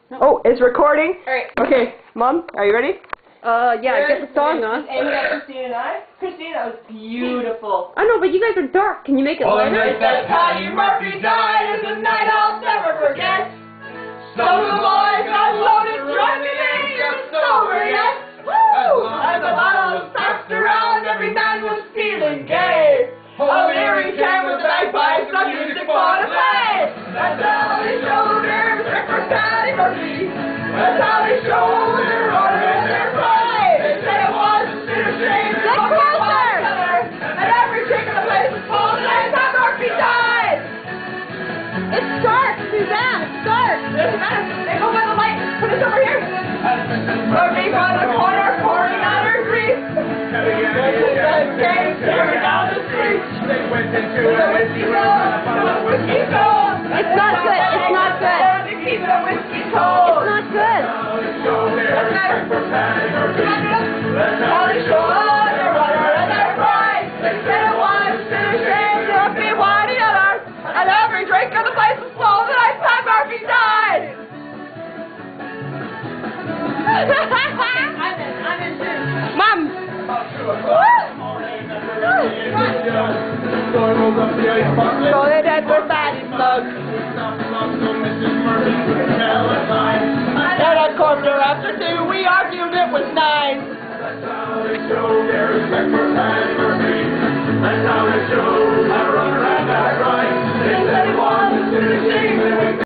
Oh, it's recording? Alright. Okay, Mom, are you ready? Yeah, get the song on. Amy, Christine, and I. Christine, that was beautiful. I know, but you guys are dark. Can you make it Well, lighter? the night that Patty Murphy died is a night I'll never forget. Some of the boys got loaded drunk and they ain't got sober yet. Woo! As the bottles passed around, every man was feeling gay. O'Leary came with the bagpipes, got music for to play. That's how they showed their respect for Patty Murphy. That's how they showed their honor and their pride. They said it was a shame. Get closer! And every chick in the place was full of names. How Murphy died. It's dark, Suzanne. It's dark. Hey, go by the light. Put this over here. Murphy by the corner, pouring out her grief. Staring down the street. They went into a whiskey road. Whiskey cold. It's not good. It's not good. To keep the whiskey cold. It's not good. That's how they show their honor and their pride. They said it was a shame to be one another. And every drink in the place was full the night Pat Murphy died. I'm in too. Mom! So they dead for fatty slugs. And at quarter after 2 we argued it was 9. That's how they show their respect for Patty Murphy. That's how they show how